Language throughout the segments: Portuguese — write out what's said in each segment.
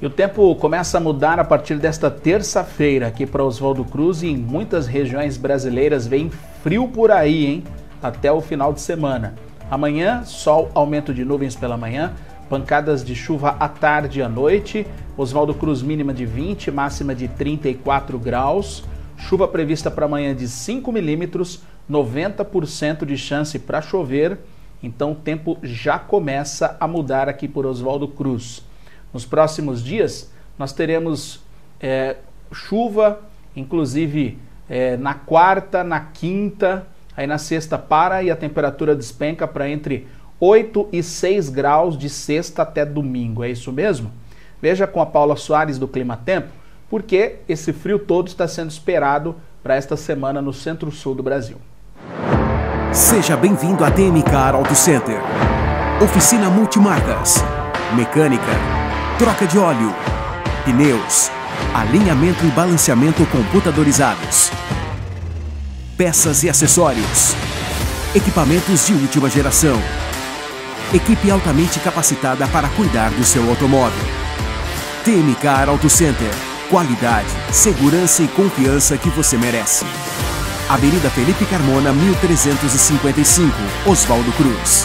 E o tempo começa a mudar a partir desta terça-feira aqui para Oswaldo Cruz e em muitas regiões brasileiras vem frio por aí, hein? Até o final de semana. Amanhã, sol, aumento de nuvens pela manhã, pancadas de chuva à tarde e à noite. Oswaldo Cruz mínima de 20, máxima de 34 graus. Chuva prevista para amanhã de 5 milímetros, 90% de chance para chover. Então o tempo já começa a mudar aqui por Oswaldo Cruz. Nos próximos dias nós teremos chuva, inclusive na quarta, na quinta, aí na sexta para e a temperatura despenca para entre 8 e 6 graus de sexta até domingo, é isso mesmo? Veja com a Paula Soares do Clima Tempo, porque esse frio todo está sendo esperado para esta semana no centro-sul do Brasil. Seja bem-vindo a TMK Auto Center. Oficina multimarcas, mecânica, troca de óleo, pneus, alinhamento e balanceamento computadorizados, peças e acessórios, equipamentos de última geração, equipe altamente capacitada para cuidar do seu automóvel. TMK Auto Center, qualidade, segurança e confiança que você merece. Avenida Felipe Carmona, 1355, Oswaldo Cruz.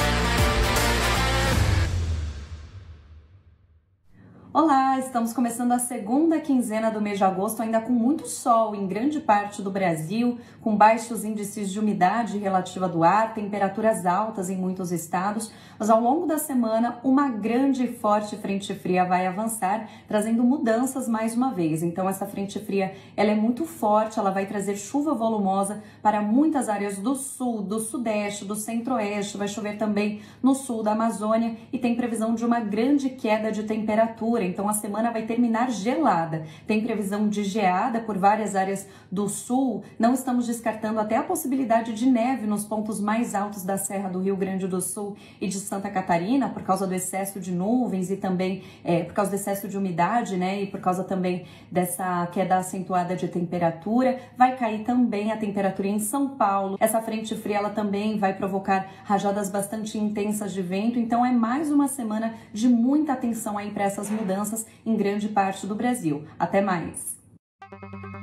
Olá, estamos começando a segunda quinzena do mês de agosto, ainda com muito sol em grande parte do Brasil, com baixos índices de umidade relativa do ar, temperaturas altas em muitos estados, mas ao longo da semana uma grande e forte frente fria vai avançar, trazendo mudanças mais uma vez. Então essa frente fria, ela é muito forte, ela vai trazer chuva volumosa para muitas áreas do sul, do sudeste, do centro-oeste, vai chover também no sul da Amazônia e tem previsão de uma grande queda de temperatura. Então a semana vai terminar gelada. Tem previsão de geada por várias áreas do sul. Não estamos descartando até a possibilidade de neve nos pontos mais altos da Serra do Rio Grande do Sul e de Santa Catarina, por causa do excesso de nuvens e também por causa do excesso de umidade, né? E por causa também dessa queda acentuada de temperatura. Vai cair também a temperatura em São Paulo. Essa frente fria ela também vai provocar rajadas bastante intensas de vento. Então é mais uma semana de muita atenção aí para essas mudanças em grande parte do Brasil. Até mais!